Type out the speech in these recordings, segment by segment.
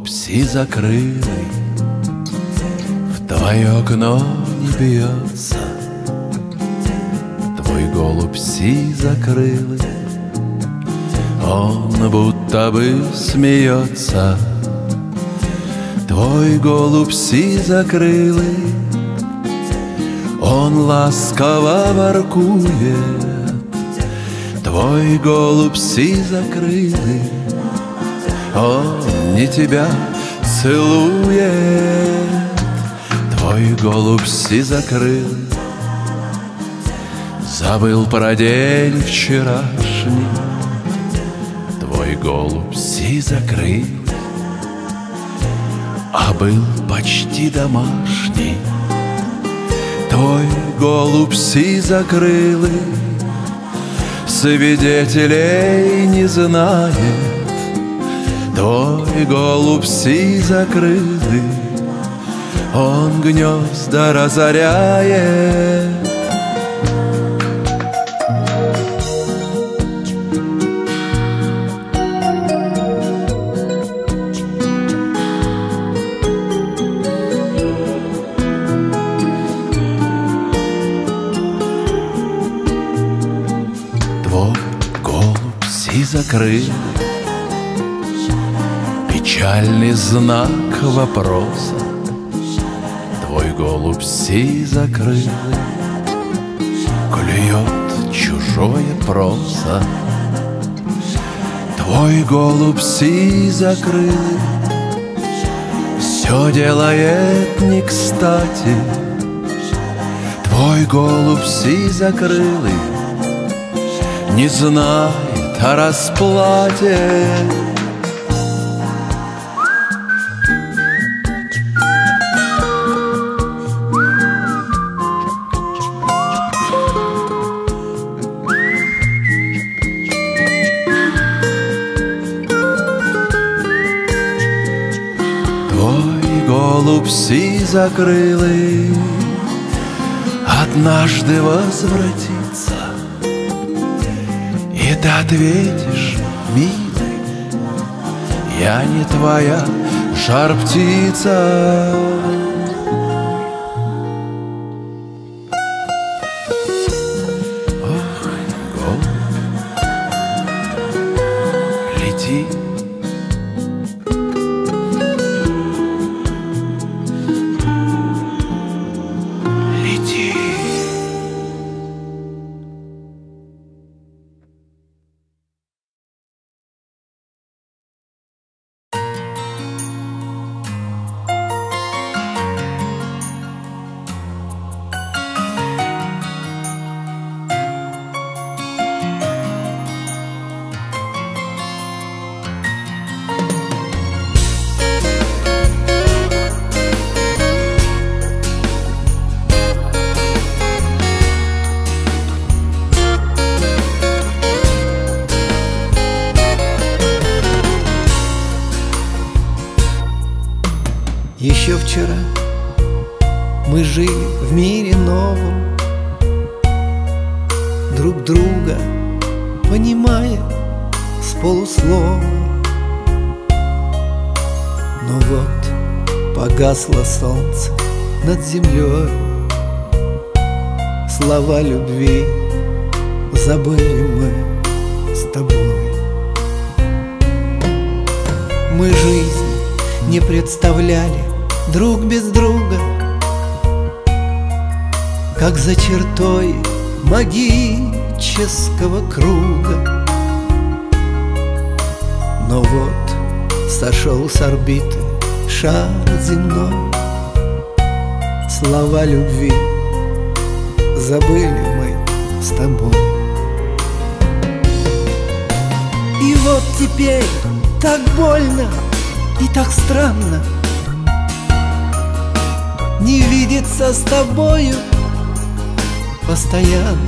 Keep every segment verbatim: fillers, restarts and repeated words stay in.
голубь сизокрылый в твое окно не бьется. Твой голубь сизокрылый, он будто бы смеется. Твой голубь сизокрылый, он ласково воркует. Твой голубь сизокрылый, он не тебя целует. Твой голубь сизокрылый забыл про день вчерашний. Твой голубь сизокрылый, а был почти домашний. Твой голубь сизокрылый свидетелей не знает. Твой голубь сизокрылый, он гнезда разоряет. Сизокрылый, печальный знак вопроса. Твой голубь сизокрылый клюет чужое просо. Твой голубь сизокрылый все делает не кстати. Твой голубь сизокрылый не знает о расплате. Твой голубь сизокрылый однажды возвратится, и ты ответишь, милый, я не твоя жар-птица. Ох, голубь, лети. Еще вчера мы жили в мире новом, друг друга понимая с полуслова. Но вот погасло солнце над землей, слова любви забыли мы с тобой. Мы жизнь не представляли друг без друга, как за чертой магического круга. Но вот сошел с орбиты шар земной, слова любви забыли мы с тобой. И вот теперь так больно и так странно не видеться с тобою постоянно.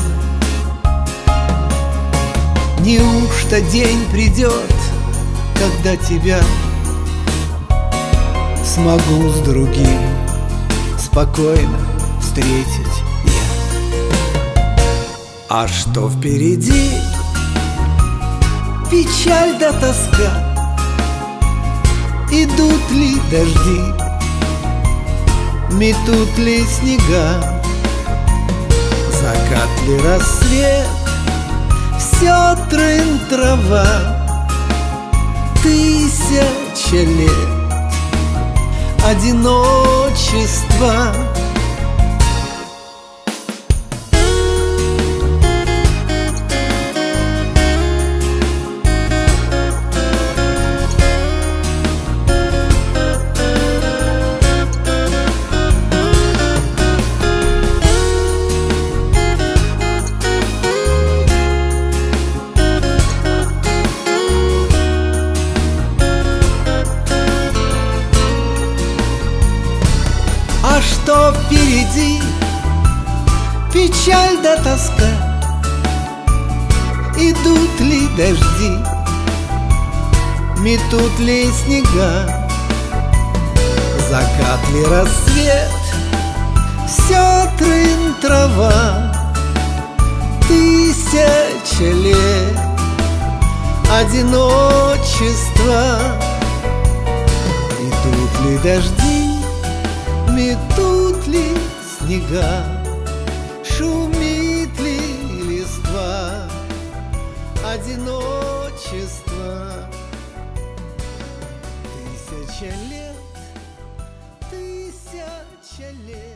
Неужто день придет, когда тебя смогу с другим спокойно встретить я? А что впереди? Печаль да тоска, Идут ли дожди, метут ли снега, закат ли рассвет, все трын-трава. Тысяча лет одиночества. А что впереди? Печаль да тоска. Идут ли дожди, метут ли снега, закат ли рассвет, все трын-трава. Тысяча лет одиночества. Идут ли дожди, метут ли снега, шумит ли листва, одиночество. Тысяча лет, тысяча лет,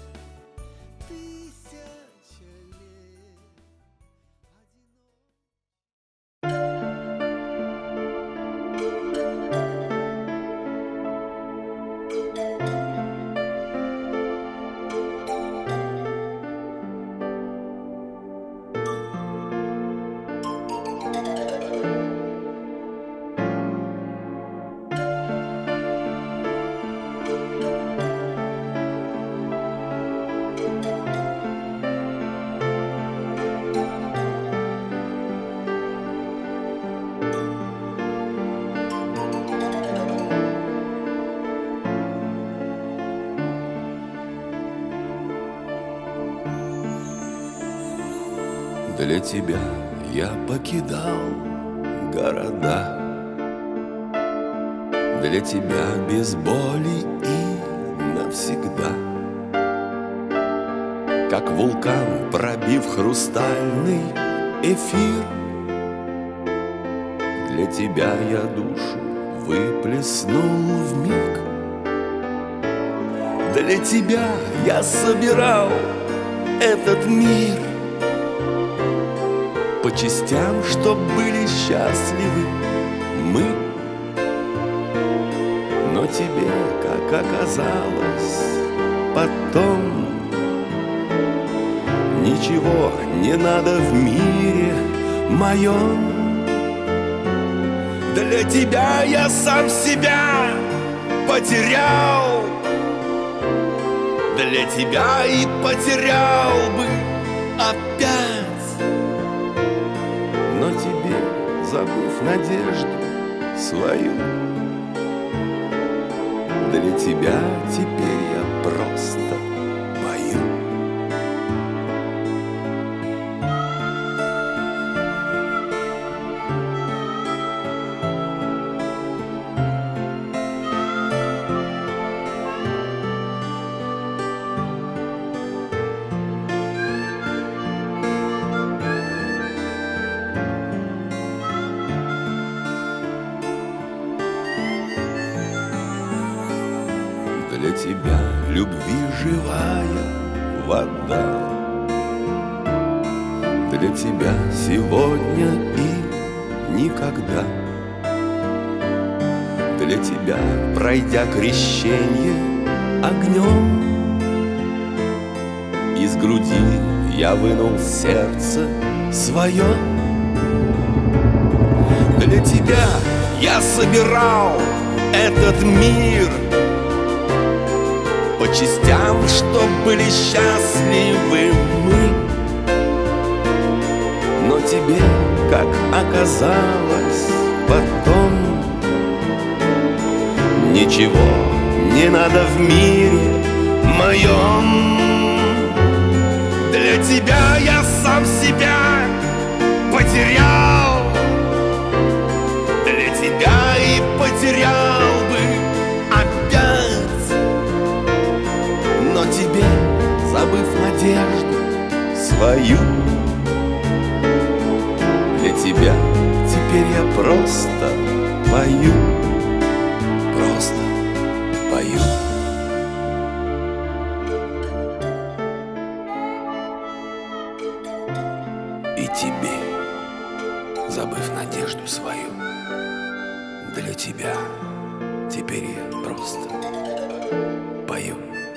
тысяча лет. Для тебя я покидал города, для тебя без боли и навсегда. Как вулкан, пробив хрустальный эфир, для тебя я душу выплеснул вмиг. Для тебя я собирал этот мир по частям, чтоб были счастливы мы. Но тебе, как оказалось потом, ничего не надо в мире моем. Для тебя я сам себя потерял, для тебя и потерял бы опять. Но тебе, забыв надежду свою, для тебя теперь я просто пою. Для тебя любви живая вода, для тебя сегодня и никогда. Для тебя, пройдя крещение огнем, из груди я вынул сердце свое. Для тебя я собирал этот мир по частям, чтоб были счастливы мы. Но тебе, как оказалось потом, ничего не надо в мире моем. Для тебя я сам себя потерял, для тебя и потерял бы надежду свою. Для тебя теперь я просто пою, просто пою. И тебе, забыв надежду свою, для тебя теперь я просто пою.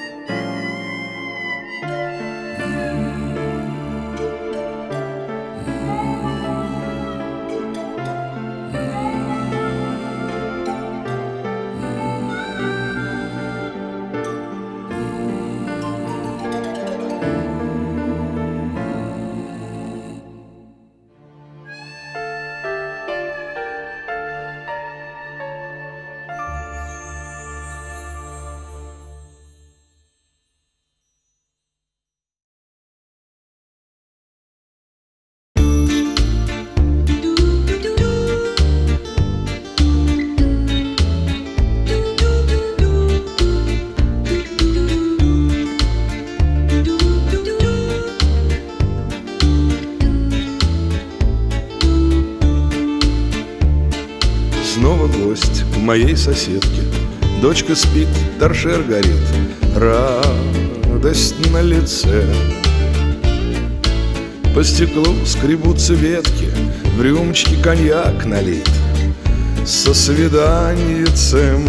Снова гость у моей соседки. Дочка спит, торшер горит, радость на лице. По стеклу скребутся ветки, в рюмочке коньяк налит со свиданиецем.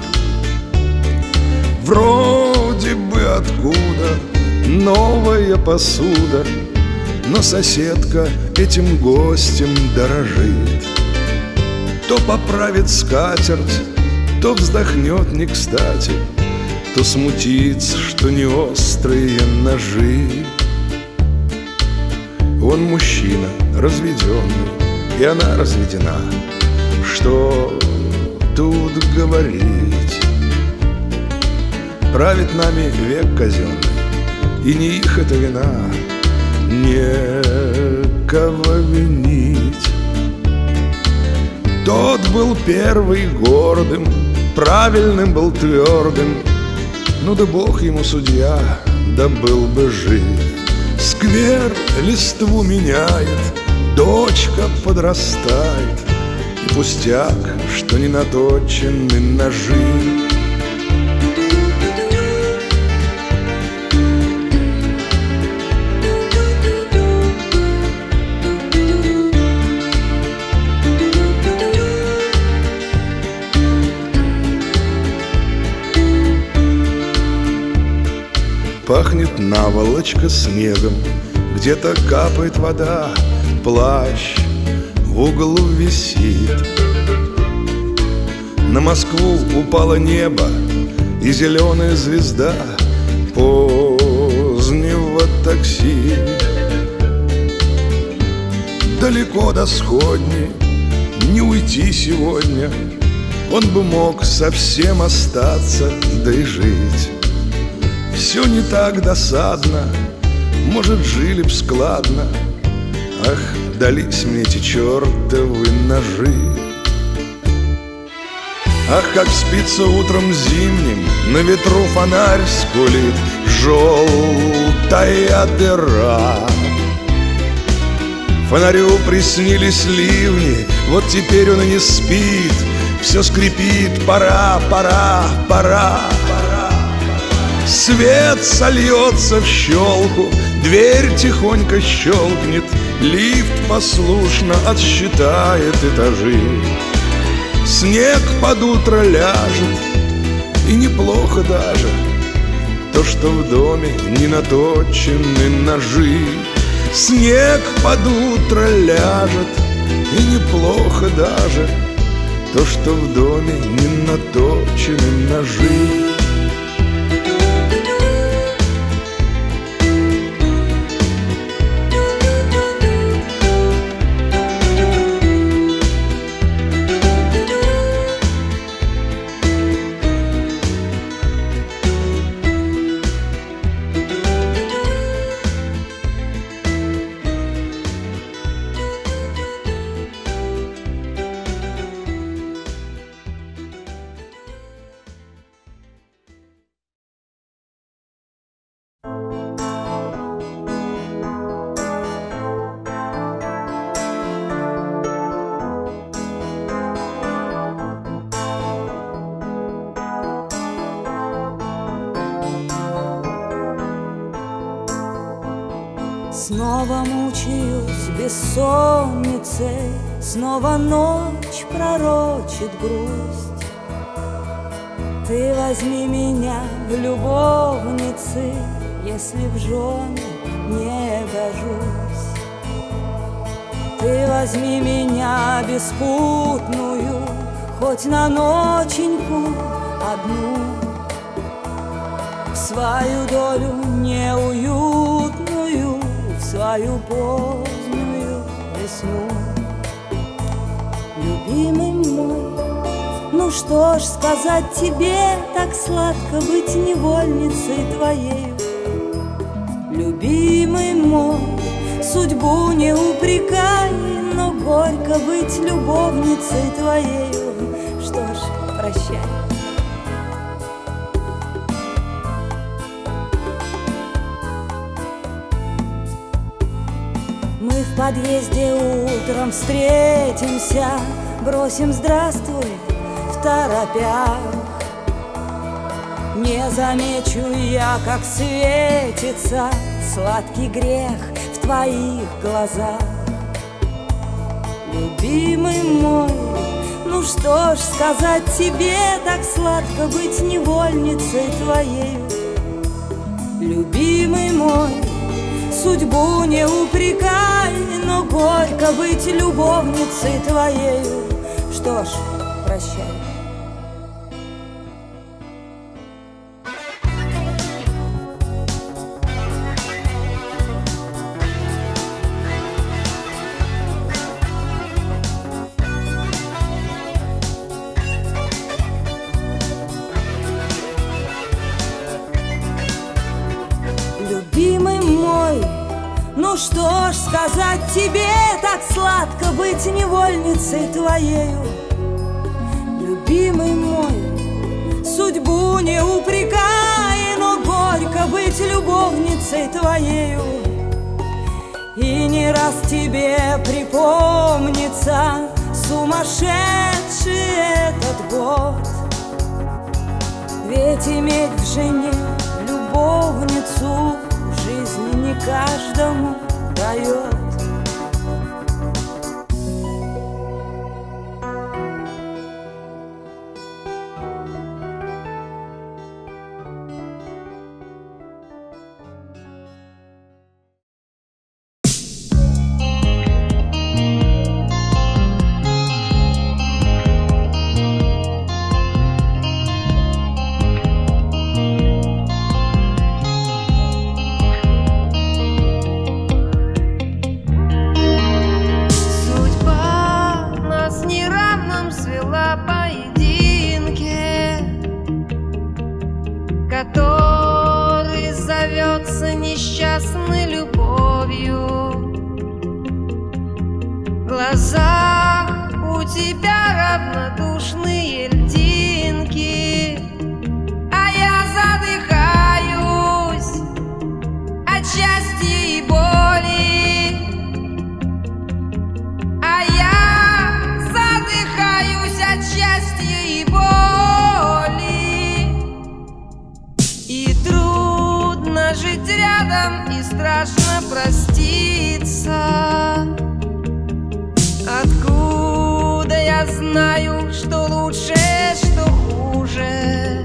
Вроде бы откуда новая посуда, но соседка этим гостем дорожит. То поправит скатерть, то вздохнет не кстати, то смутится, что не острые ножи. Он мужчина разведенный, и она разведена. Что тут говорить? Правит нами век казенный, и не их это вина, некого винить. Тот был первый гордым, правильным был твердым. Ну да бог ему судья, да был бы жив. Сквер листву меняет, дочка подрастает, и пустяк, что не наточены ножи. Пахнет наволочка снегом, где-то капает вода, плащ в углу висит. На Москву упало небо и зеленая звезда позднего такси. Далеко до сходни не уйти сегодня, он бы мог совсем остаться, да и жить. Все не так досадно, может, жили б складно. Ах, дались мне эти чертовы ножи. Ах, как спится утром зимним, на ветру фонарь скулит, желтая дыра. Фонарю приснились ливни, вот теперь он и не спит, все скрипит, пора, пора, пора, пора. Свет сольется в щелку, дверь тихонько щелкнет, лифт послушно отсчитает этажи. Снег под утро ляжет, и неплохо даже то, что в доме не наточены ножи. Снег под утро ляжет, и неплохо даже то, что в доме не наточены ножи. Снова мучаюсь бессонницей, снова ночь пророчит грусть. Ты возьми меня в любовницы, если в жены не гожусь. Ты возьми меня беспутную, хоть на ноченьку одну, в свою долю неуютную, в свою позднюю весну. Любимый мой, ну что ж сказать тебе, так сладко быть невольницей твоею. Любимый мой, судьбу не упрекай, но горько быть любовницей твоею. Что ж, прощай. Мы в подъезде утром встретимся, бросим здравствуй второпях. Не замечу я, как светится сладкий грех в твоих глазах. Любимый мой, ну что ж сказать тебе, так сладко быть невольницей твоею. Любимый мой, судьбу не упрекай, но горько быть любовницей твоею. Что ж, прощай. Любимый мой, ну что ж сказать тебе, так сладко быть невольницей твоею. Любимый мой, судьбу не упрекай, но горько быть любовницей твоею. И не раз тебе припомнится сумасшедший этот год, ведь иметь в жене любовницу в жизни не каждому дает. Который зовется несчастной любовью. В глазах у тебя равнодушные льдинки, а я задыхаюсь от счастья и боли, а я задыхаюсь от счастья и боли. И трудно жить рядом, и страшно проститься. Откуда я знаю, что лучше, что хуже?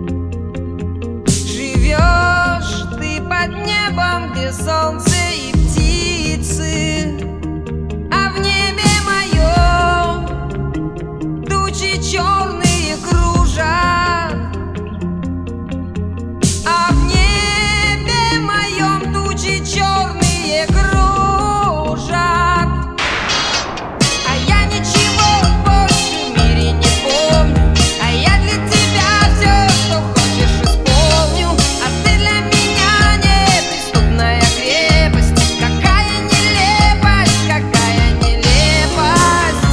Живешь ты под небом, где солнце и птицы, а в небе моем тучи черные кружат. Черные кружат, а я ничего больше в мире не помню, а я для тебя все, что хочешь, исполню, а ты для меня неприступная крепость. Какая нелепость, какая нелепость.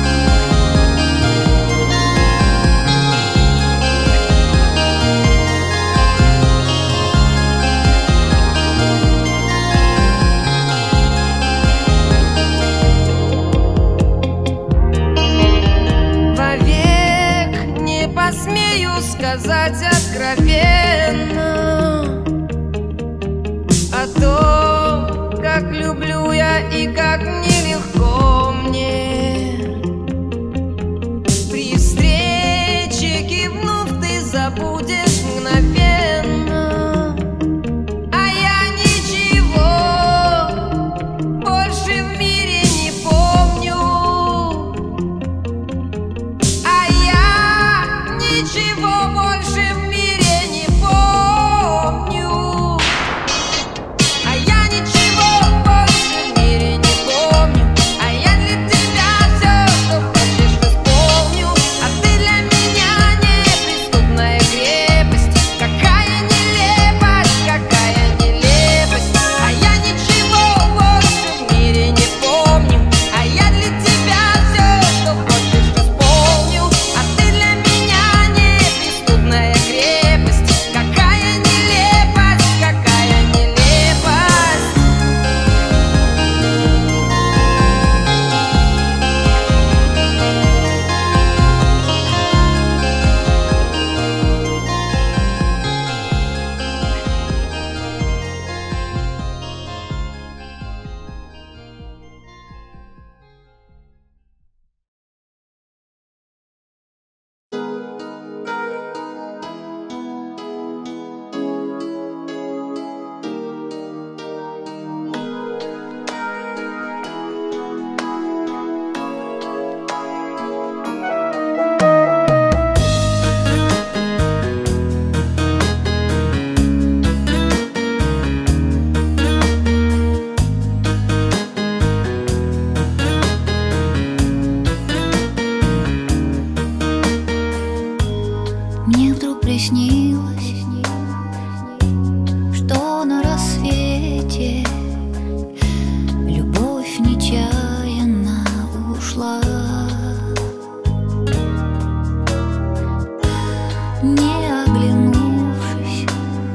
Посмею сказать откровенно о том, как ушла, не оглянувшись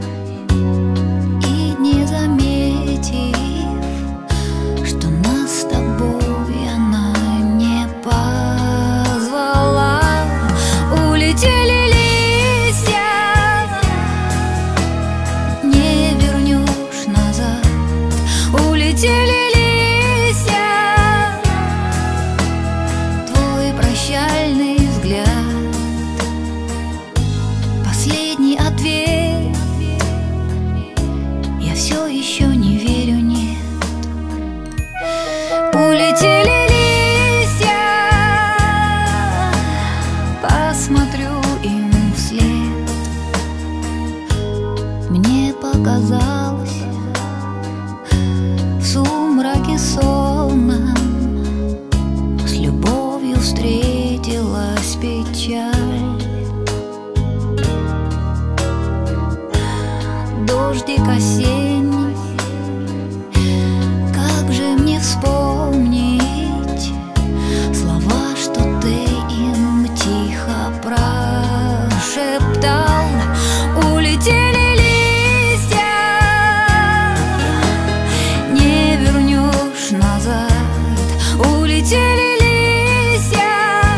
и не заметив, что нас с тобой она не позвала. Улетели листья, не вернешь назад. Улетели листья, твой прощальный взгляд, последний ответ. Я все еще не верю, нет. Улетели листья, посмотрю им вслед. Мне показалось, в сумраке сонном с любовью встретилась печаль. Дождик осенний, как же мне вспомнить слова, что ты им тихо прошептал? Улетели листья, не вернешь назад. Улетели листья,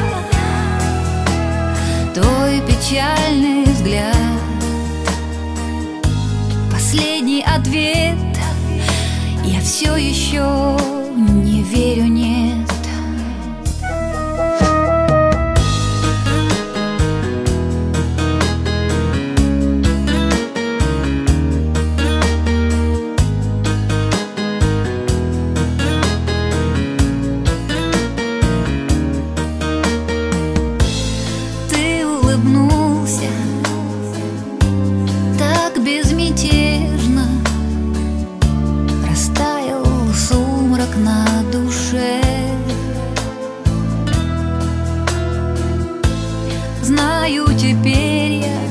твой печальный взгляд, последний ответ. Я все еще не верю, нет. Ты улыбнулся так безмятежно, растаял сумрак на душе. Знаю теперь я,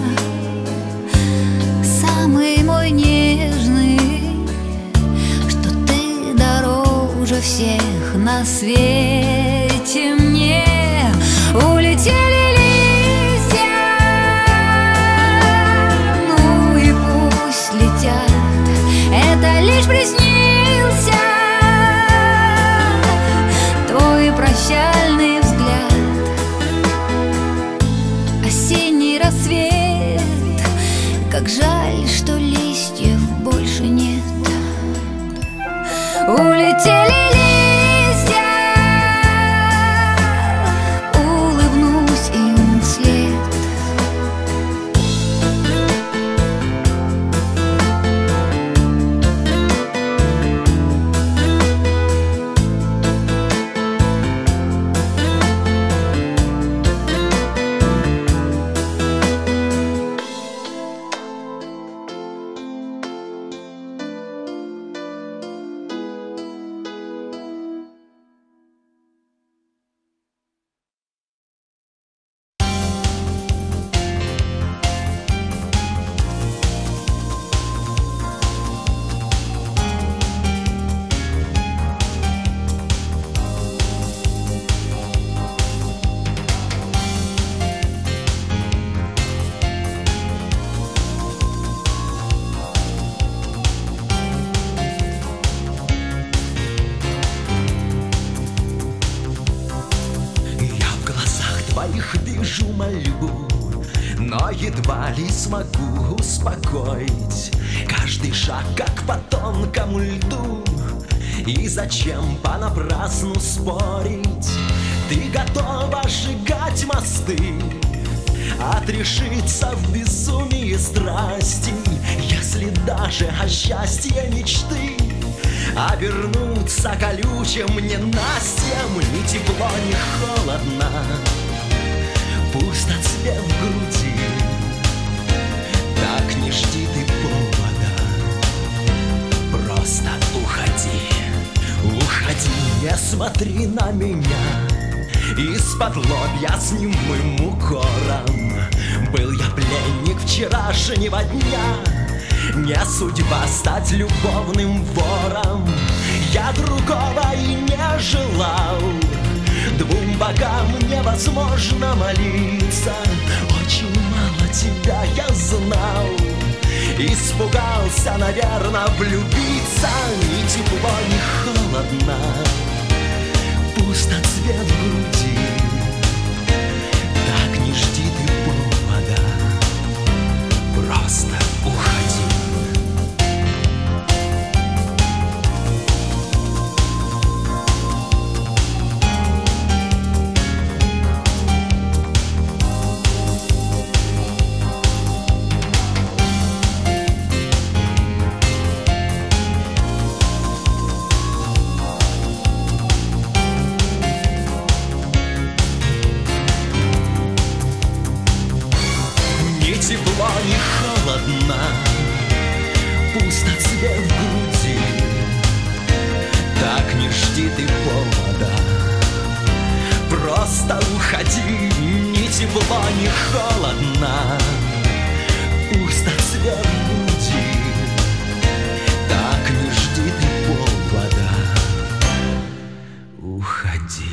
самый мой нежный, что ты дороже всех на свете мне. Улетели листья, ну и пусть летят, это лишь приснился твой прощальный взгляд, осенний рассвет. Как жаль, что листьев больше нет. Улетели листья, улыбнусь им вслед. Вижу мольбу, но едва ли смогу успокоить. Каждый шаг как по тонкому льду, и зачем понапрасну спорить? Ты готова сжигать мосты, отрешиться в безумии страсти, если даже о счастье мечты обернуться колючим ненастьем. Ни тепло, ни холодно, пустоцвет в груди. Так не жди ты повода, просто уходи. Уходи, не смотри на меня из-под лобья с немым укором. Был я пленник вчерашнего дня, не судьба стать любовным вором. Я другого и не желал, двум богам невозможно молиться. Очень мало тебя я знал, испугался, наверное, влюбиться. Ни тепло, ни холодно, пустоцвет в груди. Так не жди ты повода, просто уходи. Тепло, не холодно, пустоцвет в груди. Так не жди ты повода, просто уходи. Ни тепло, ни холодно, пустоцвет в груди. Так не жди ты повода, уходи.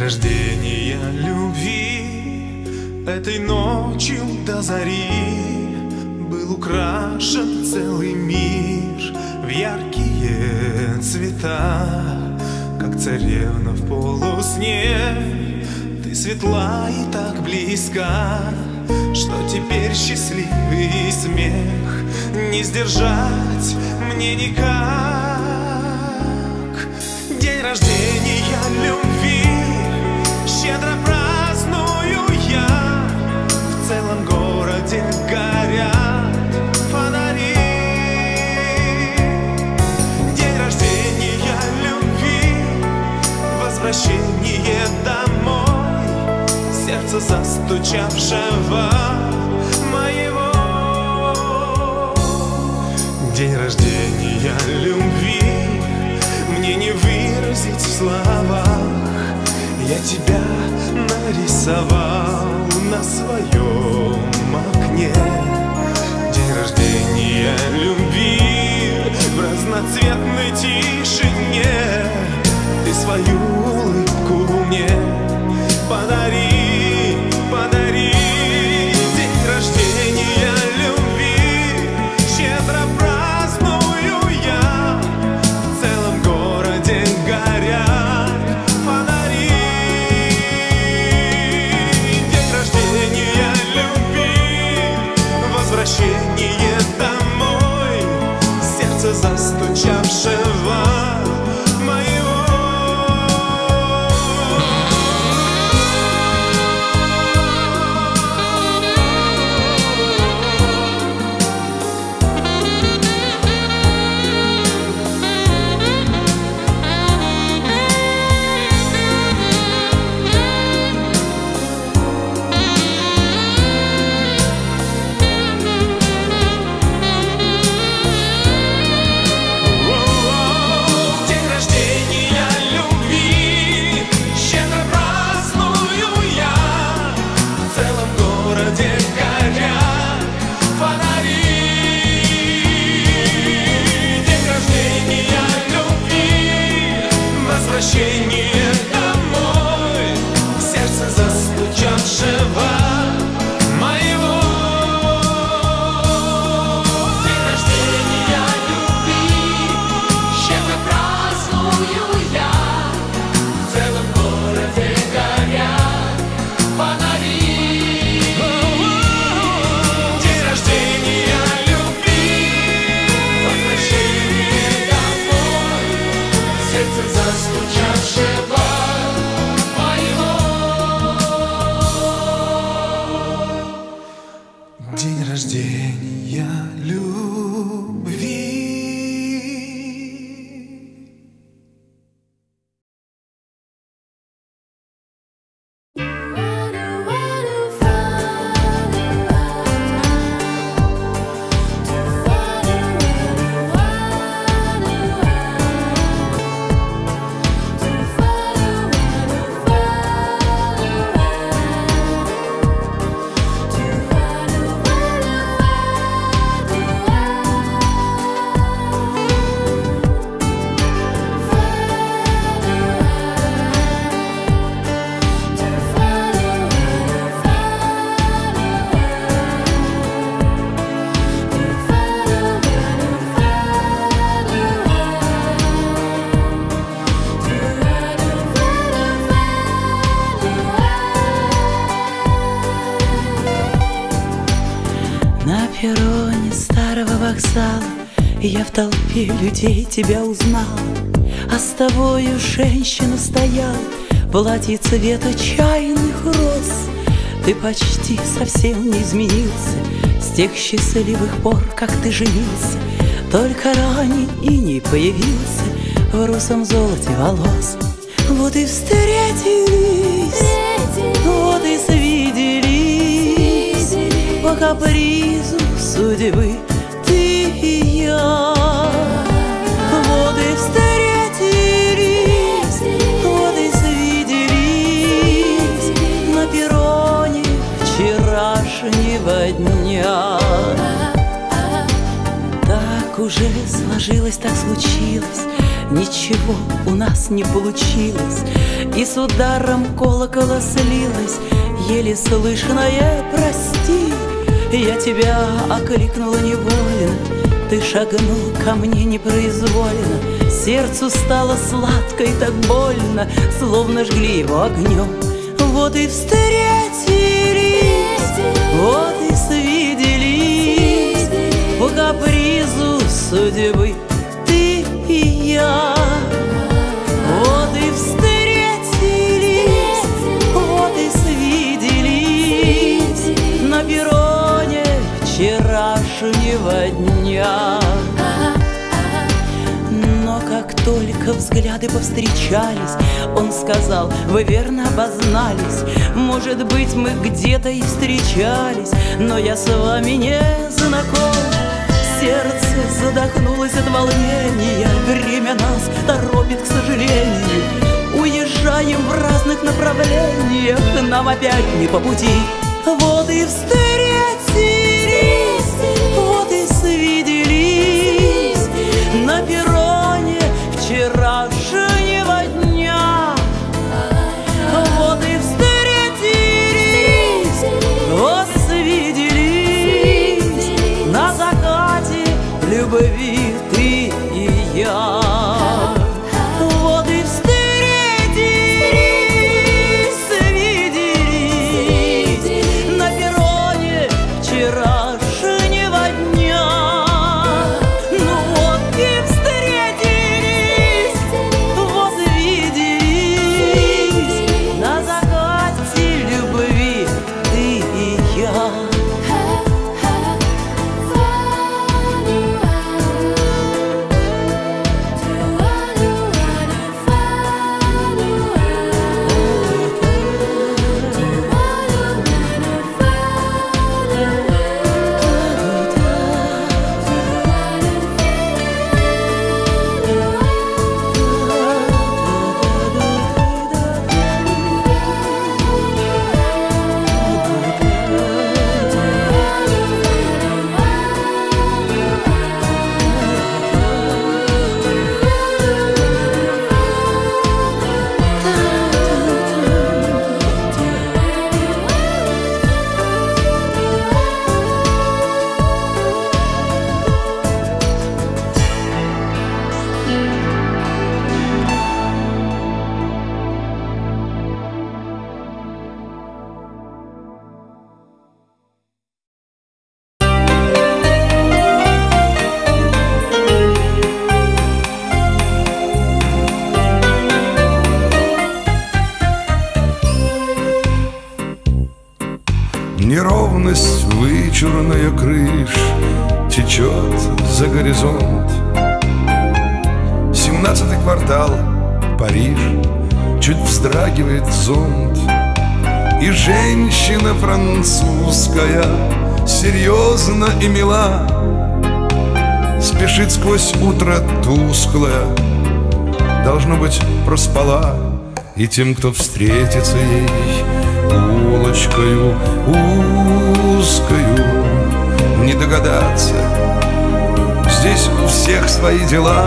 рождения любви этой ночью до зари был украшен целый мир в яркие цвета, как царевна в полусне. Ты светла и так близка, что теперь счастливый смех не сдержать мне никак. День рождения любви щедро праздную я, в целом городе горят фонари. День рождения любви, возвращение домой сердца застучавшего моего. День рождения любви мне не выразить в словах, я тебя нарисовал на своем окне. День рождения любви в разноцветной тишине, ты свою улыбку мне подари, подари. День рождения любви щедро праздную я, в целом городе горят фонари. День рождения любви, возвращение домой сердца застучавшего моего. Возвращение домой сердце застучавшего моего. День рождения любви щедро праздную я, в целом городе горят фонари. День рождения любви, возвращение домой сердце застучавшего моего. День рождения любви. На перроне старого вокзала я в толпе людей тебя узнала, а с тобою женщина стояла, платье цвета чайных роз. Ты почти совсем не изменился с тех счастливых пор, как ты женился, только ранее и не появился в русом золоте волос. Вот и встретились, вот и свиделись по капризу судьбы ты и я. Вот и встретились, вот и свиделись на перроне вчерашнего дня. Так уже сложилось, так случилось, ничего у нас не получилось, и с ударом колокола слилось еле слышное «прости». Я тебя окликнула невольно, ты шагнул ко мне непроизвольно, сердцу стало сладко и так больно, словно жгли его огнем. Вот и встретились, вот и свиделись по капризу судьбы ты и я. Вот и встретились, вот и свиделись на перроне вчерашнего дня. Но как только взгляды повстречались, он сказал: вы верно обознались. Может быть, мы где-то и встречались, но я с вами не знаком. Сердце задохнулось от волнения, время нас торопит, к сожалению. Уезжаем в разных направлениях, нам опять не по пути. Вот и встретились, вот и свиделись на перроне вчерашнего дня. Вот и встретились, вот свиделись на закате любви ты и я. Вот и встретились, свиделись на перроне вчерашнего дня. Ну вот и встретились, вот виделись на закате любви ты и я. Неровность вычурная крыш течет за горизонт. Семнадцатый квартал, Париж, чуть вздрагивает зонт. И женщина французская серьезно и мила спешит сквозь утро тусклое, должно быть, проспала. И тем, кто встретится ей улочкою узкою, не догадаться, здесь у всех свои дела.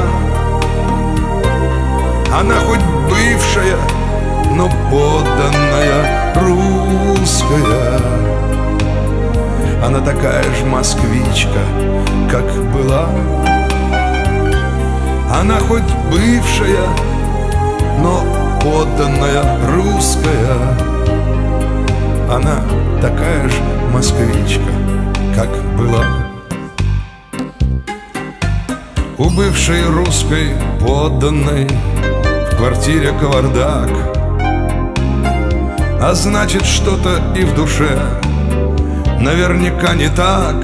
Она хоть бывшая, но подданная русская. Она такая же москвичка, как была. Она хоть бывшая, но подданная русская. Она такая же москвичка, как была. У бывшей русской подданной в квартире кавардак, а значит, что-то и в душе наверняка не так.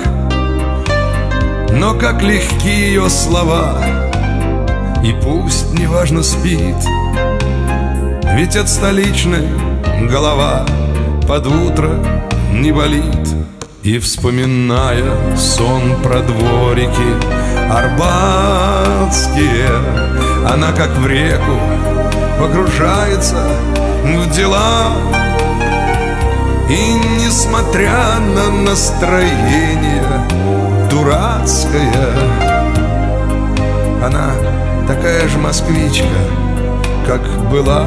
Но как легки ее слова, и пусть неважно спит, ведь от столичной голова под утро не болит. И вспоминая сон про дворики арбатские, она как в реку погружается в дела. И несмотря на настроение дурацкое, она такая же москвичка, как была.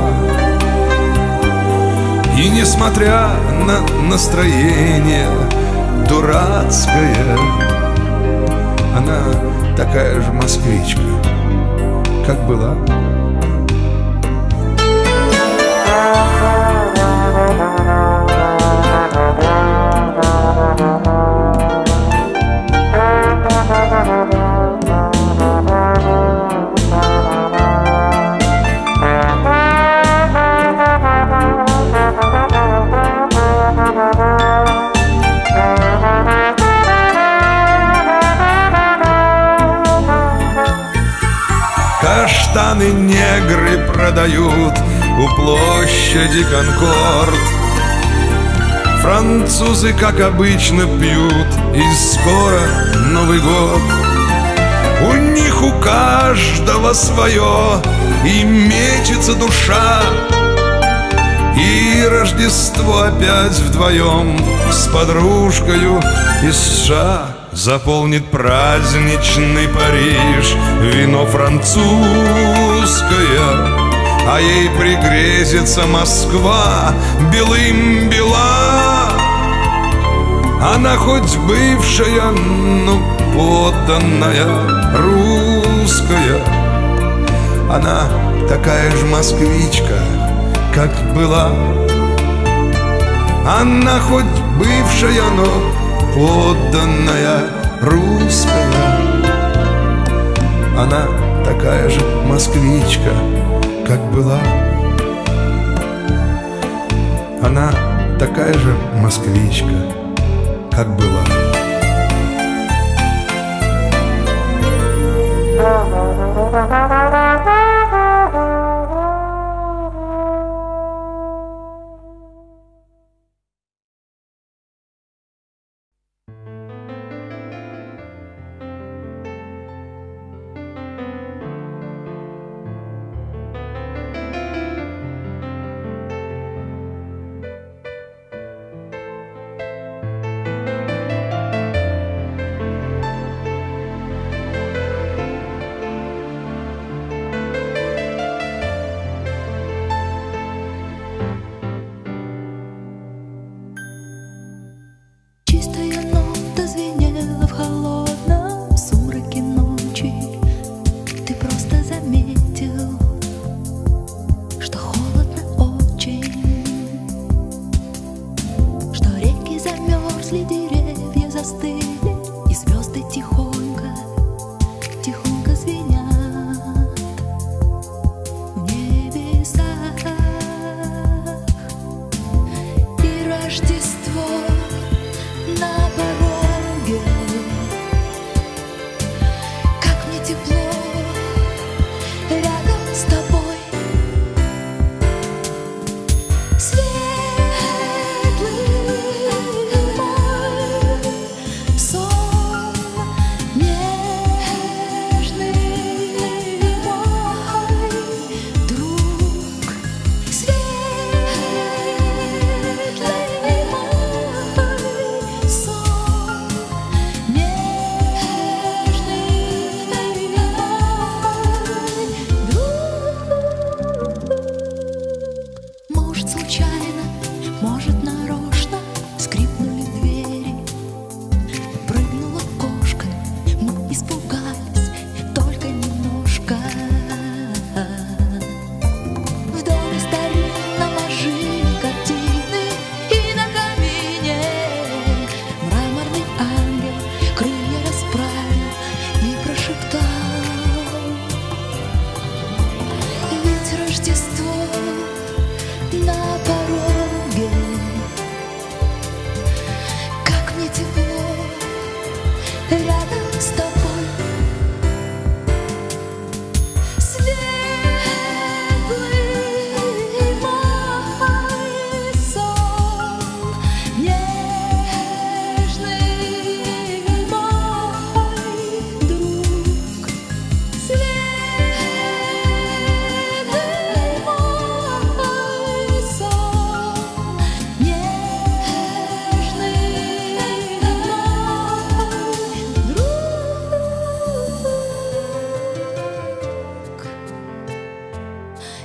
И несмотря на настроение дурацкое, она такая же москвичка, как была. Каштаны негры продают у площади Конкорд. Французы, как обычно, пьют, и скоро Новый год. У них у каждого свое, и мечется душа. И Рождество опять вдвоем с подружкою из США. Заполнит праздничный Париж вино французское, а ей пригрезится Москва белым бела. Она хоть бывшая, но подданная русская. Она такая же москвичка, как была. Она хоть бывшая, но подданная русская. Она такая же москвичка, как была. Она такая же москвичка, как была. Светлый мой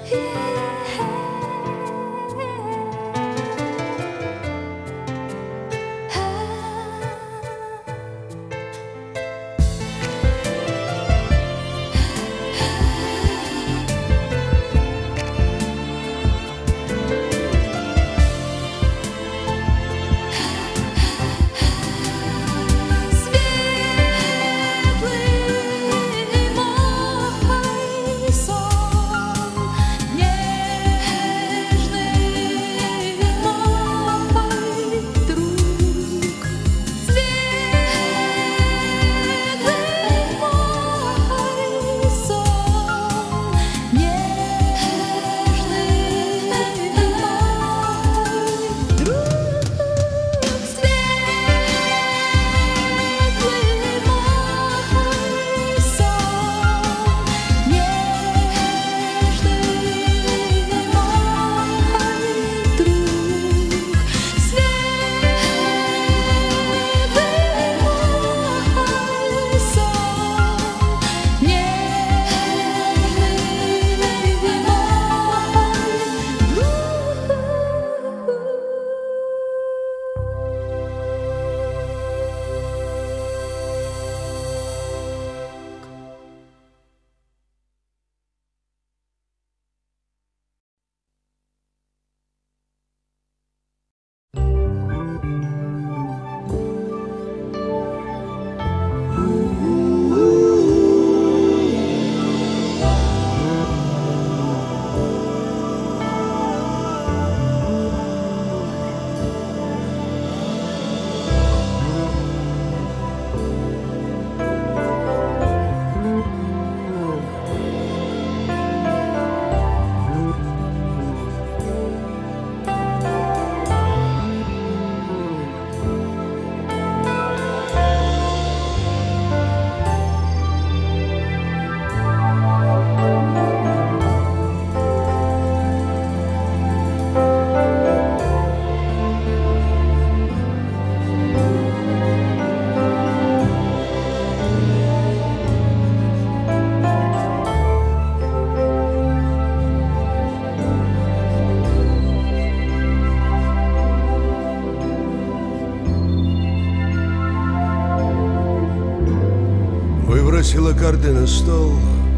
Бросила карты на стол,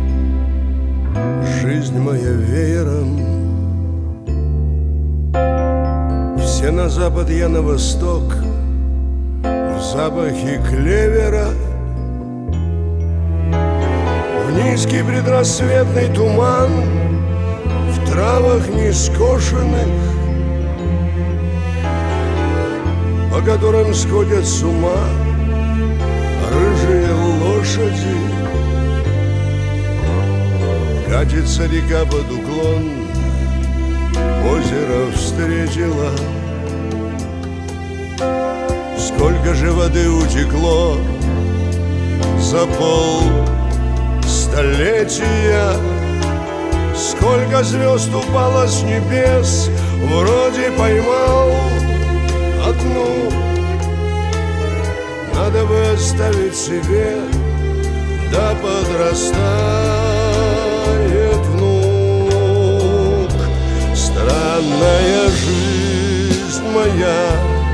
жизнь моя веером. Все на запад, я на восток, в запахе клевера, в низкий предрассветный туман, в травах нескошенных, по которым сходят с ума рыжие лошади. Катится река под уклон, озеро встретила. Сколько же воды утекло за пол столетия, сколько звезд упало с небес, вроде поймал одну. Надо бы оставить себе, да подрастает внук. Странная жизнь моя,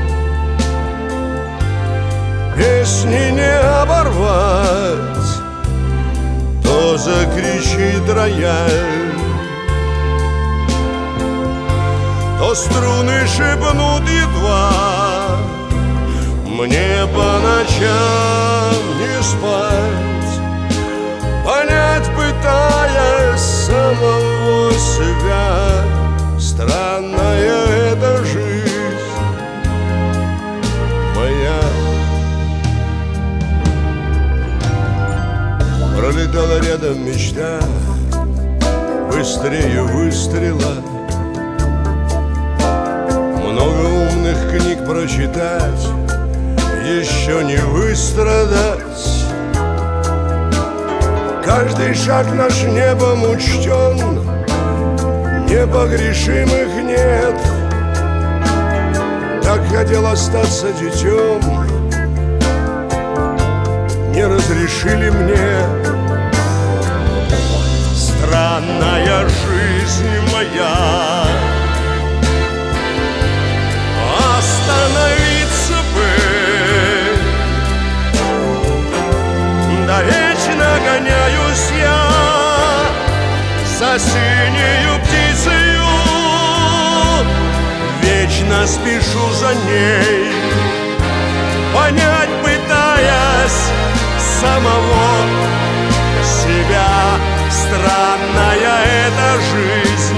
песни не оборвать, то закричит рояль, то струны шепнут едва. Мне по ночам не спать, понять пытаясь самого себя. Странная эта жизнь моя. Пролетала рядом мечта, быстрее выстрела. Много умных книг прочитать, еще не выстрадать. Каждый шаг наш небом учтен, непогрешимых нет. Так хотел остаться детем, не разрешили мне. Странная жизнь я спешу за ней, понять пытаясь самого себя. Странная эта жизнь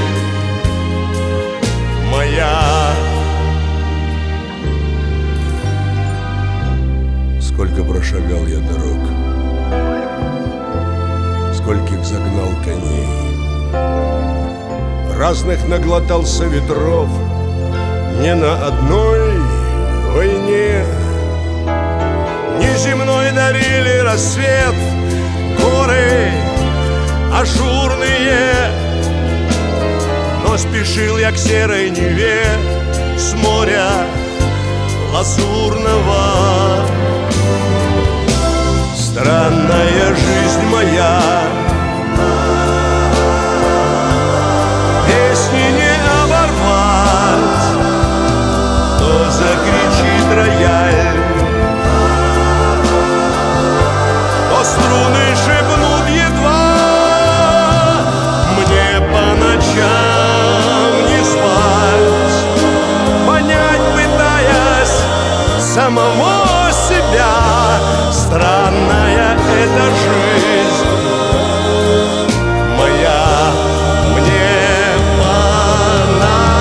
моя. Сколько прошагал я дорог, скольких загнал коней, разных наглотался ветров, не на одной войне. Неземной дарили рассвет горы ажурные, но спешил я к серой Неве с моря лазурного. Странная жизнь моя, песни не оборвать, то закричит рояль, то струны шепнут едва. Мне по ночам не спать, понять пытаясь самого себя. Странная эта жизнь моя. Мне по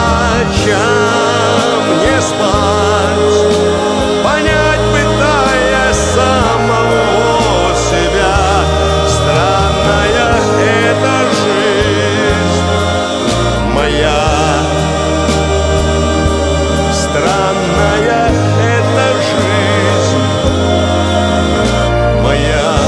ночам не спать, понять пытаясь самого себя. Странная эта жизнь моя. Странная эта жизнь моя.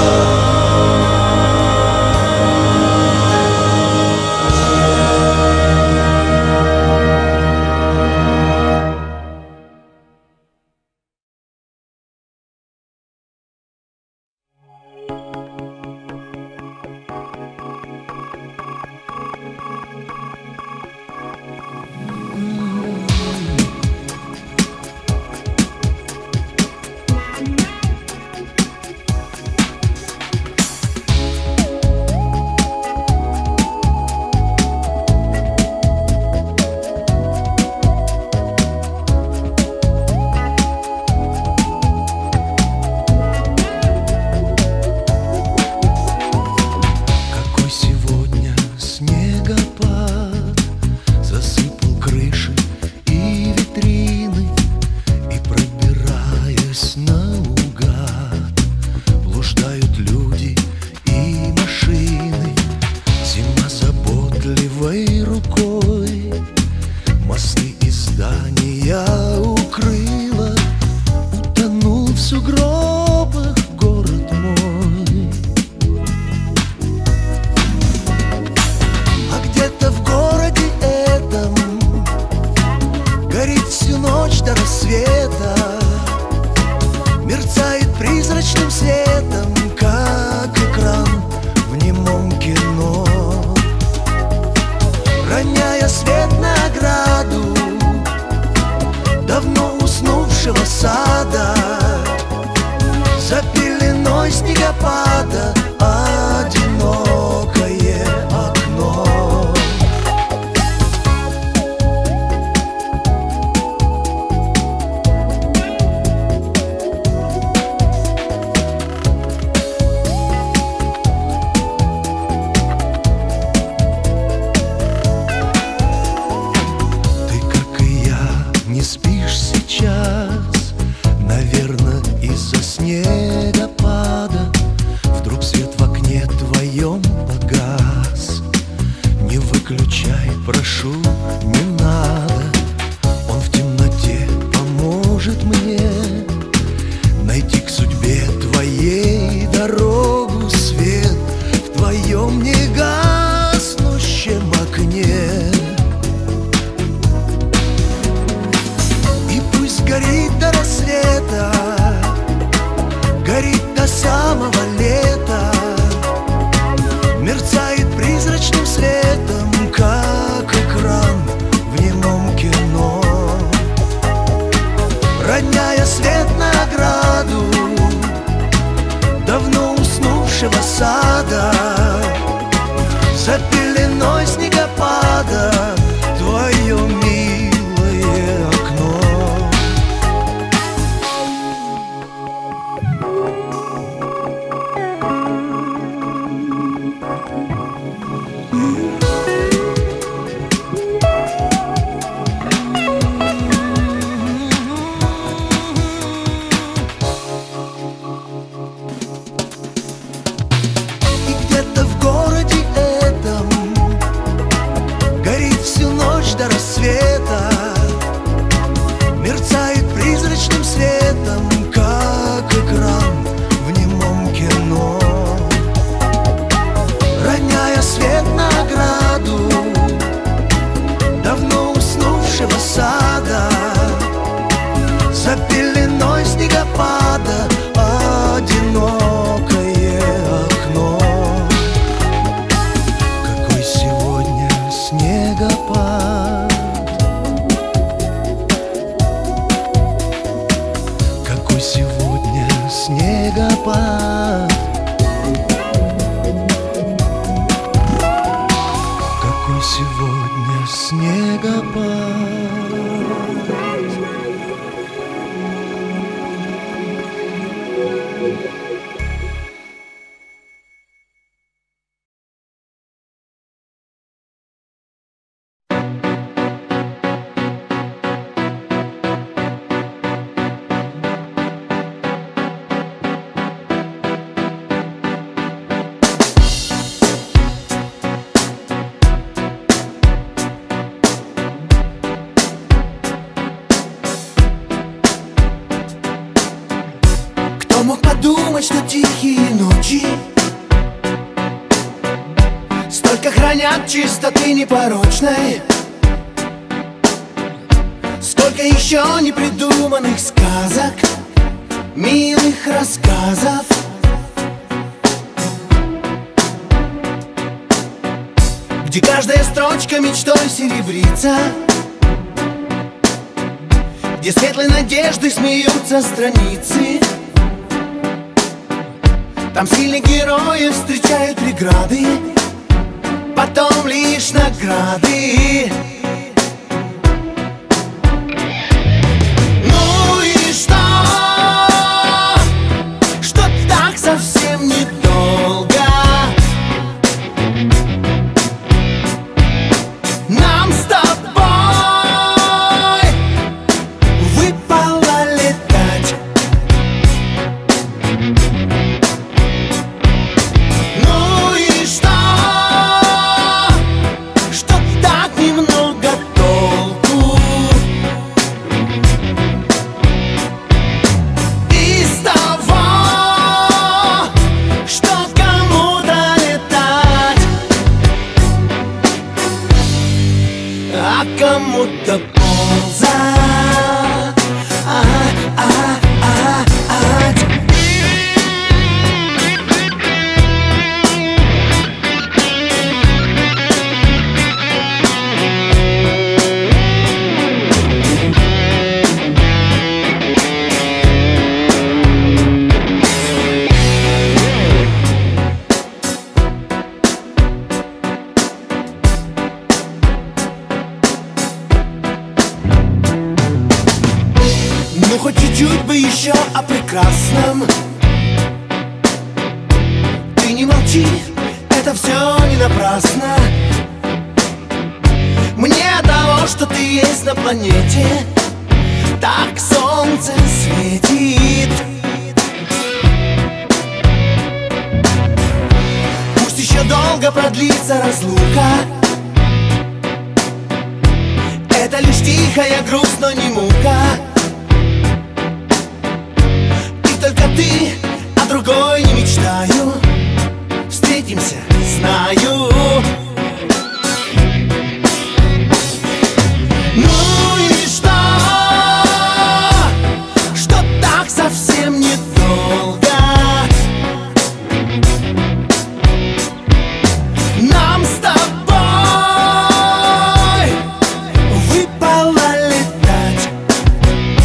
снегопада одинокое окно. Какой сегодня снегопад, какой сегодня снегопад, какой сегодня снегопад. Что тихие ночи столько хранят чистоты непорочной, сколько еще непридуманных сказок, милых рассказов. Где каждая строчка мечтой серебрится, где светлой надежды смеются страницы. Там сильных героев встречают преграды, потом лишь награды. Ну и что, что так совсем недолго нам с тобой выпало летать. Кому-то ползать, а, а, а, а. Ну хоть чуть-чуть бы еще о прекрасном. Ты не молчи, это все не напрасно. Мне того, что ты есть на планете, так солнце светит. Пусть еще долго продлится разлука, это лишь тихая грусть, но не мука. Только ты, а другой не мечтаю. Встретимся, знаю. Ну и что, что так совсем недолго нам с тобой выпало летать.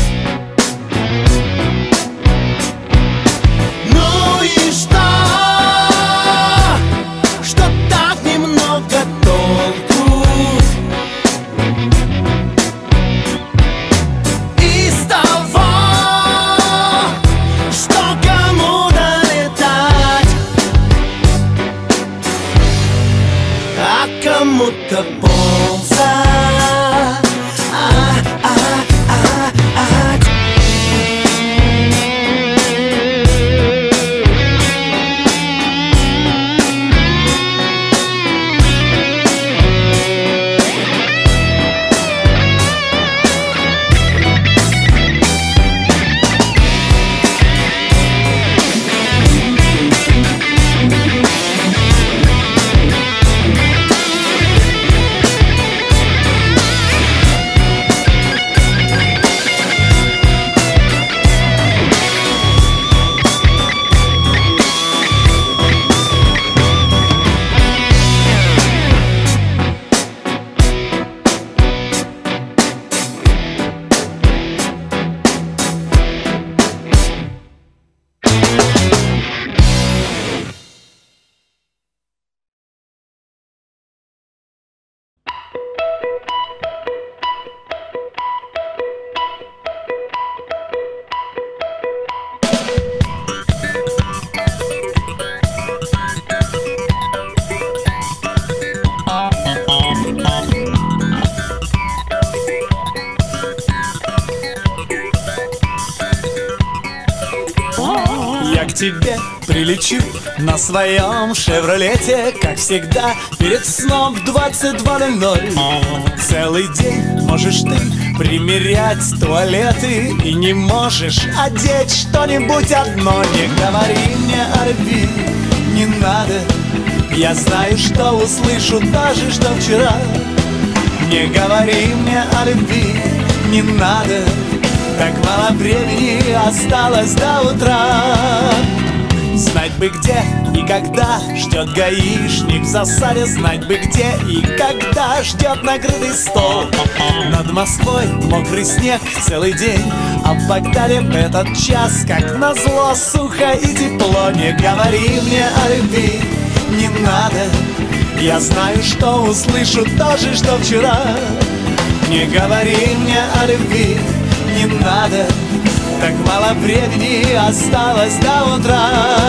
тебе прилечу на своем шевролете, как всегда, перед сном в двадцать два ноль ноль. Целый день можешь ты примерять туалеты и не можешь одеть что-нибудь одно. Не говори мне о любви, не надо, я знаю, что услышу даже, что вчера. Не говори мне о любви, не надо, так мало времени осталось до утра. Знать бы, где и когда ждет гаишник в засаде, знать бы, где и когда ждет накрытый стол. Над Москвой мокрый снег целый день, а в Багдаде в этот час, как назло, сухо и тепло. Не говори мне о любви, не надо, я знаю, что услышу то же, что вчера. Не говори мне о любви, не надо, так мало времени осталось до утра.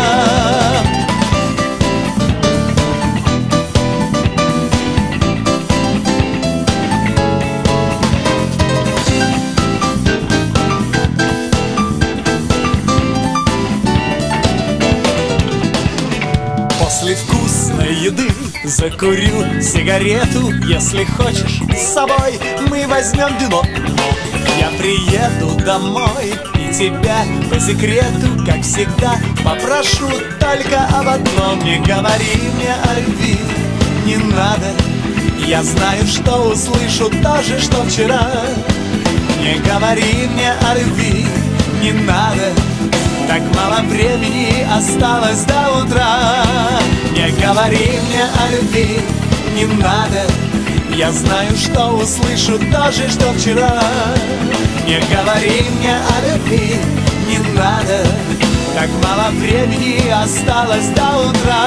После вкусной еды закурю сигарету. Если хочешь, с собой мы возьмем вино. Я приеду домой и тебя по секрету, как всегда, попрошу только об одном. Не говори мне о любви, не надо, я знаю, что услышу то же, что вчера. Не говори мне о любви, не надо, так мало времени осталось до утра. Не говори мне о любви, не надо, я знаю, что услышу то же, что вчера. Не говори мне о любви, не надо, так мало времени осталось до утра.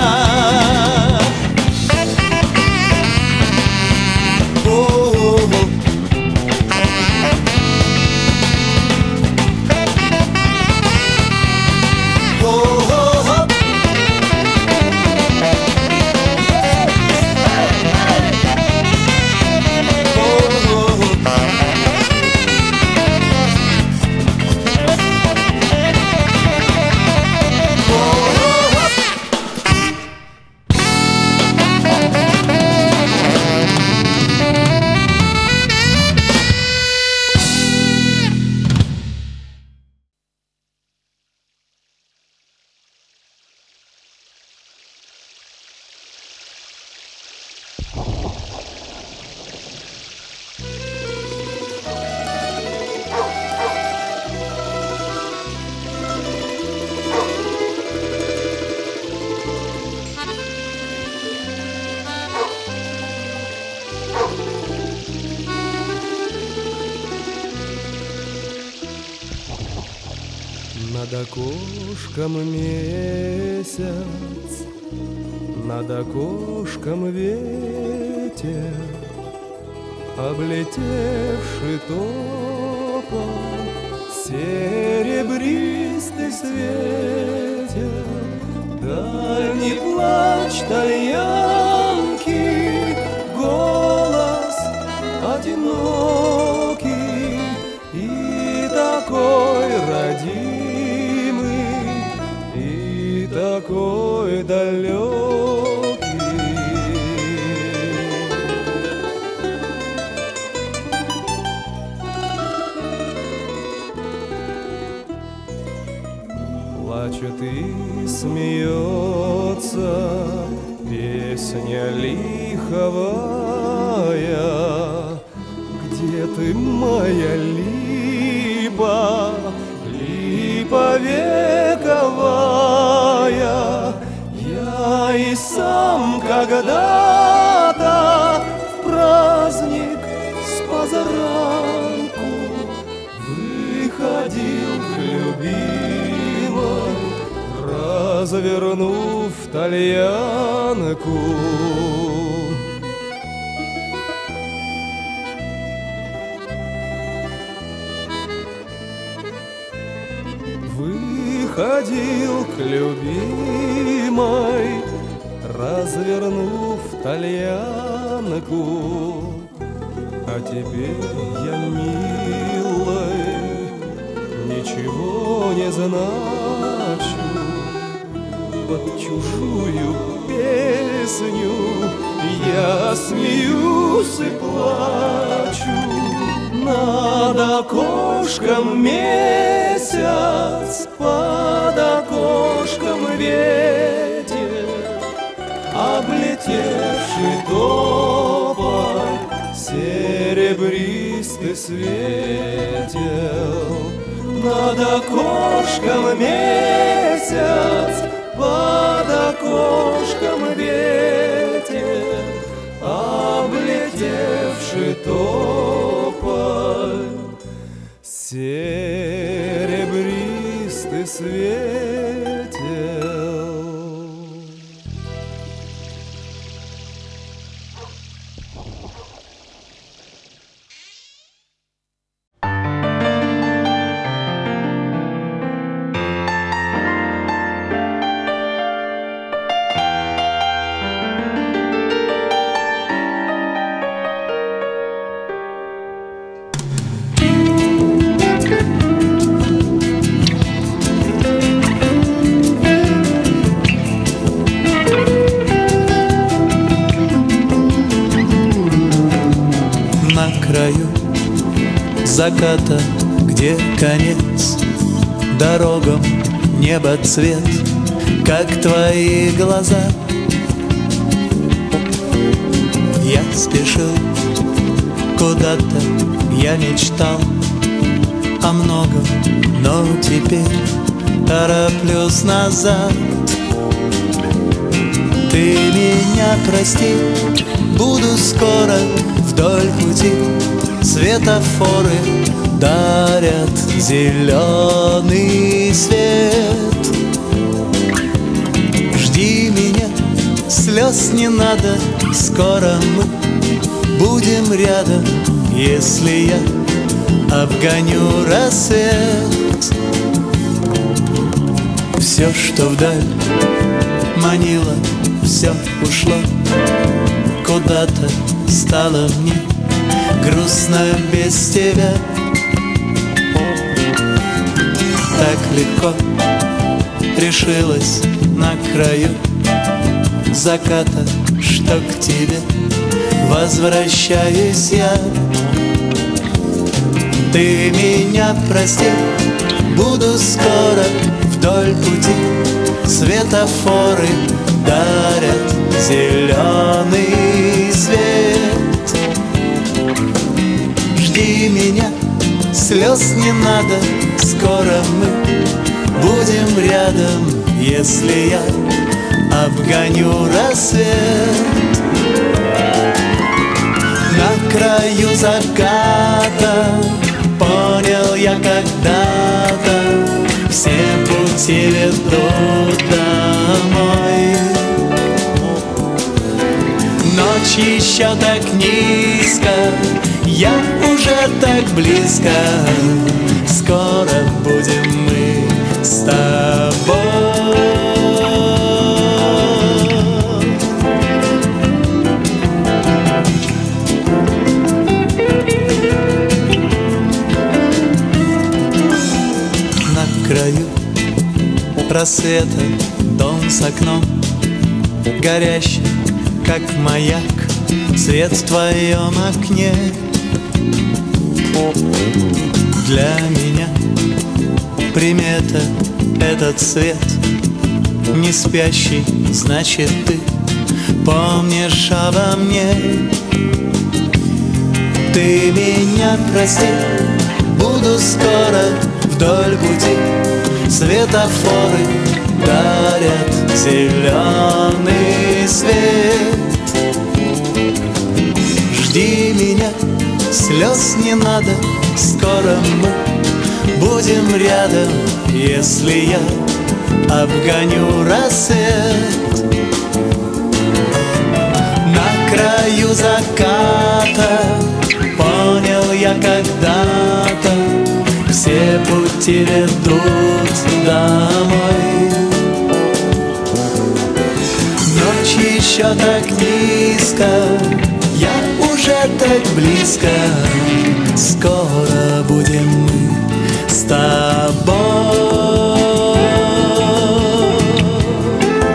О-о-о. Над окошком месяц, над окошком ветер, облетевший тополь, серебристый светер. Дальний плач тальянки, голос одинокий и такой родимый, и такой далекий. Плачет и смеется песня лиховая. Где ты, моя липа, липа вековая? Я и сам когда-то в праздник с позаранку выходил к любимой, развернув тальянку. Выходил к любимой, развернув тальянку. А тебе я, милой, ничего не значу. под чужую песню я смеюсь и плачу. Над окошком месяц, под окошком ветер, облетевший тополь серебристый светил. Над окошком месяц, под окошком ветер, облетевший тополь серебристый светил. Заката, где конец, дорогам небо цвет, как твои глаза. Я спешил куда-то, я мечтал о многом, но теперь тороплюсь назад. Ты меня прости, буду скоро вдоль пути. Светофоры дарят зеленый свет. Жди меня, слез не надо, скоро мы будем рядом, если я обгоню рассвет. Все, что вдаль манило, все ушло куда-то, стало мне грустно без тебя. Так легко решилась на краю заката, что к тебе возвращаюсь я. Ты меня прости, буду скоро вдоль пути. Светофоры дарят зеленый свет. Жди меня, слез не надо, скоро мы будем рядом, если я обгоню рассвет. На краю заката понял я когда-то, все пути ведут домой. Ночь еще так низко, я уже так близко, скоро будем мы с тобой. На краю рассвета дом с окном, горящий, как маяк, свет в твоем окне. Для меня примета этот свет, не спящий, значит ты помнишь обо мне. Ты меня прости, буду скоро вдоль пути. Светофоры дарят зеленый свет. Жди меня, слез не надо, скоро мы будем рядом, если я обгоню рассвет. На краю заката понял я когда-то, все пути ведут домой. Ночь еще так низко, я уже так близко, скоро будем мы с тобой.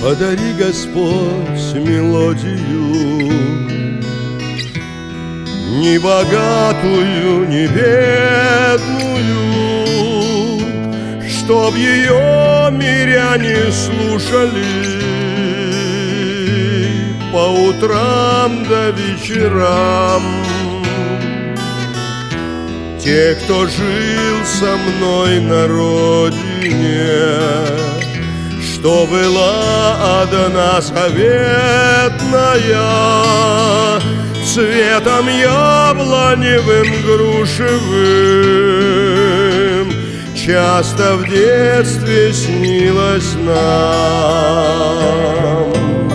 Подари, Господь, мелодию, ни богатую, ни бедную, чтоб ее миряне слушали по утрам до вечерам. Те, кто жил со мной на родине, что была одна заветная, цветом яблоневым, грушевым, часто в детстве снилась нам.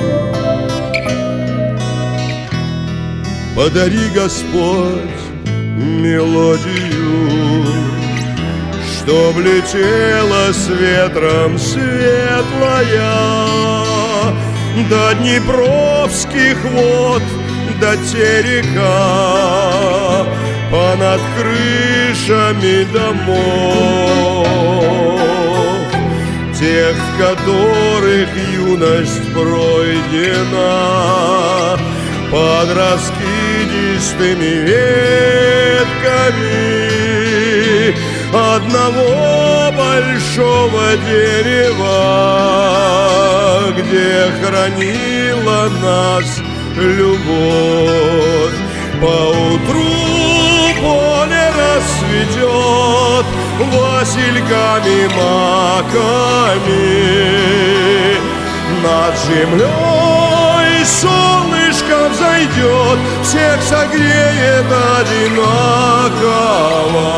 Подари, Господь, мелодию, чтоб летела с ветром светлая до днепровских вод, до терека, понад крышами домов, тех, в которых юность пройдена под раскидистыми ветками одного большого дерева, где хранила нас любовь. Поутру поле расцветет васильками, маками, над землей солнышко взойдет, всех согреет одинаково.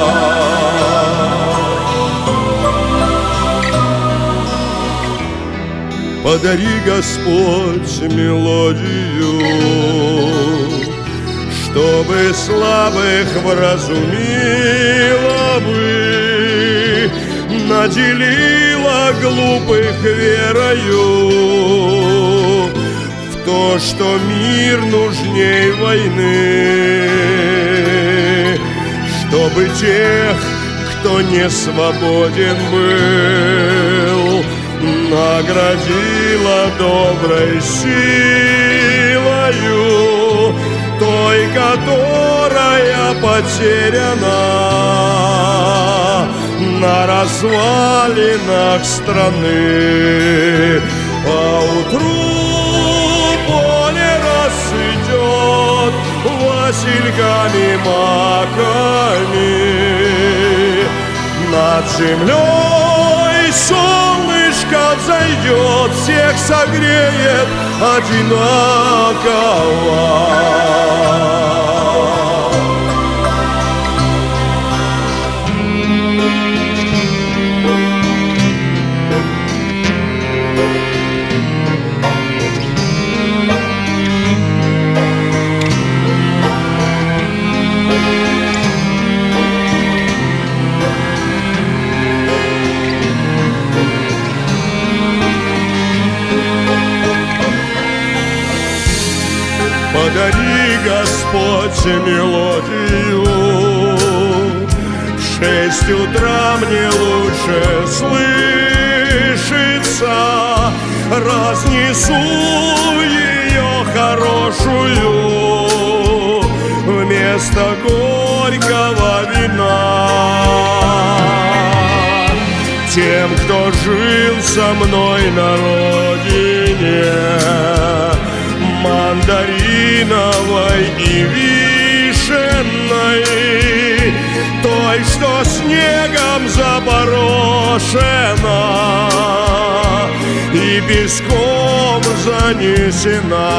Подари, Господь, мелодию, чтобы слабых вразумила бы, наделила глупых верою в то, что мир нужней войны, чтобы тех, кто не свободен был, наградила доброй силою, той, которая потеряна на развалинах страны. Поутру поле расцветет васильками, маками, над землей солнышко взойдет, всех согреет одинаково. Подари, Господь, мелодию, в шесть утра мне лучше слышится, разнесу ее хорошую вместо горького вина. Тем, кто жил со мной на родине, мандариновой и вишенной, той, что снегом запорошена и песком занесена.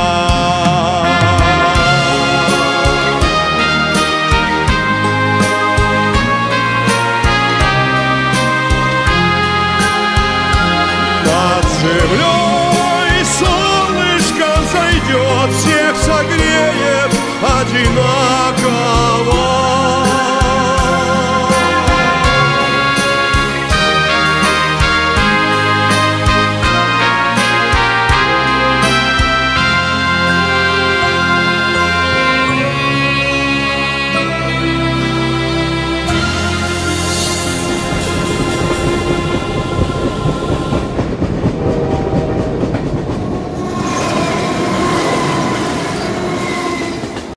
Над землей солнышко взойдет, всех согреет одинаково.